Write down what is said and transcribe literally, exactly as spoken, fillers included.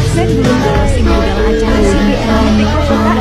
Gibran belum lolos di modal acara C B L T K Kota